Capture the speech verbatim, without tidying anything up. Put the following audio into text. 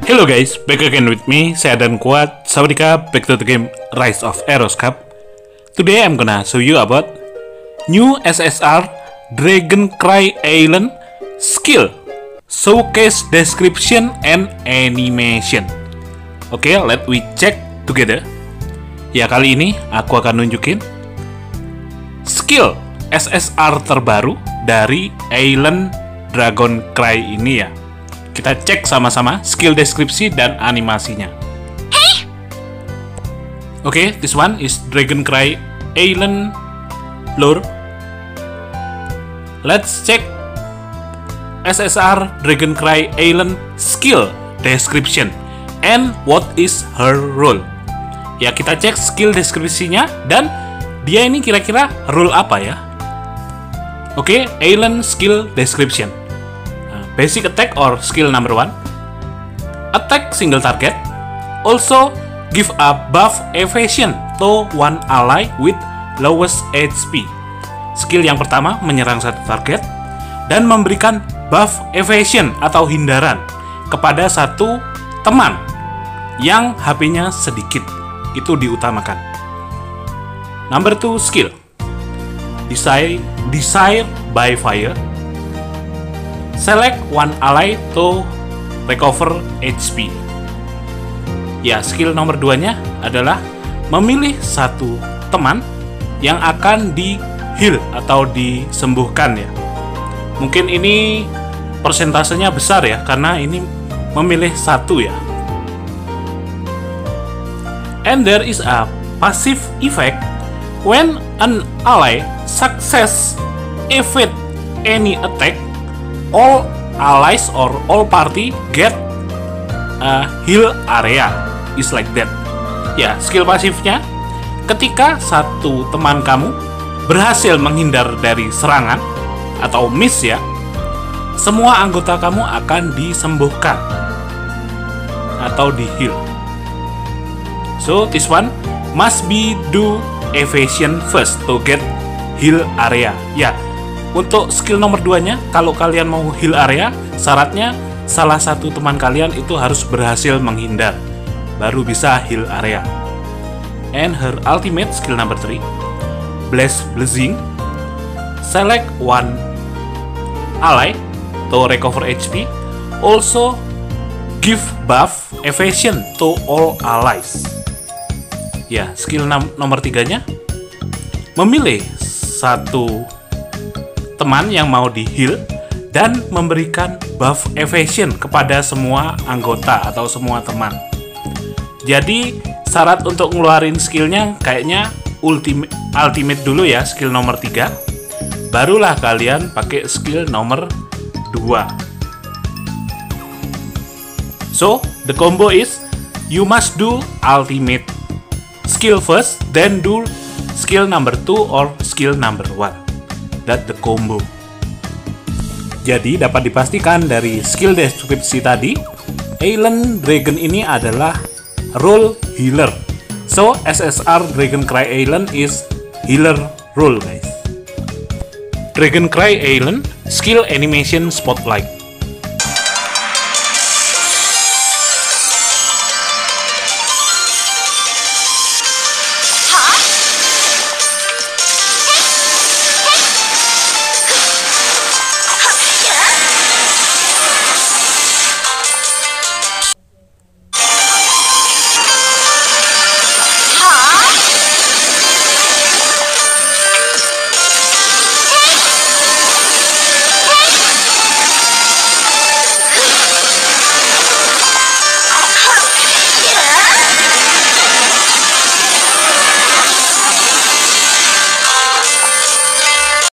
Hello guys, back again with me, saya Dan Kuat. Sawadika, back to the game Rise of Heroes Cup. Today I'm gonna show you about new S S R Dragon Cry Island skill, showcase description and animation. Oke, okay, let we check together. Ya, kali ini aku akan nunjukin skill S S R terbaru dari Island Dragon Cry ini ya. Kita cek sama-sama skill deskripsi dan animasinya. Oke, okay, this one is Dragon Cry Island lore. Let's check S S R Dragon Cry Island skill description and what is her role. Ya, kita cek skill deskripsinya dan dia ini kira-kira role apa ya. Oke, okay, Island skill description. Basic attack or skill number one. Attack single target. Also give a buff evasion to one ally with lowest H P. Skill yang pertama menyerang satu target dan memberikan buff evasion atau hindaran kepada satu teman yang H P-nya sedikit. Itu diutamakan. Number two skill. Desire, desire by fire. Select one ally to recover H P. Ya, skill nomor dua nya adalah memilih satu teman yang akan di heal atau disembuhkan ya. Mungkin ini persentasenya besar ya, karena ini memilih satu ya. And there is a passive effect when an ally success evade any attack. All allies or all party get a heal area, is like that. Ya, skill pasifnya, ketika satu teman kamu berhasil menghindar dari serangan atau miss ya, semua anggota kamu akan disembuhkan atau di heal. So this one must be do evasion first to get heal area. Ya. Untuk skill nomor dua nya, kalau kalian mau heal area, syaratnya salah satu teman kalian itu harus berhasil menghindar, baru bisa heal area. And her ultimate skill number three, Bless Blessing. Select one ally to recover H P. Also give buff evasion to all allies. Ya, skill nomor tiga nya, memilih satu teman yang mau di heal dan memberikan buff evasion kepada semua anggota atau semua teman. Jadi syarat untuk ngeluarin skillnya kayaknya ultimate, ultimate dulu ya, skill nomor tiga. Barulah kalian pakai skill nomor dua. So the combo is you must do ultimate skill first, then do skill number two or skill number one. That the combo. Jadi dapat dipastikan dari skill deskripsi tadi, Island Dragon ini adalah role healer. So S S R Dragon Cry Island is healer role guys. Dragon Cry Island skill animation spotlight.